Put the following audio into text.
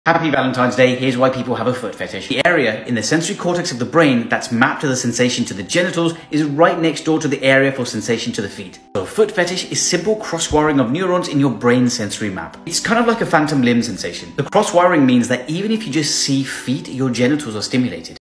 Happy Valentine's Day. Here's why people have a foot fetish. The area in the sensory cortex of the brain that's mapped to the sensation to the genitals is right next door to the area for sensation to the feet. So a foot fetish is simple cross-wiring of neurons in your brain sensory map. It's kind of like a phantom limb sensation. The cross-wiring means that even if you just see feet, your genitals are stimulated.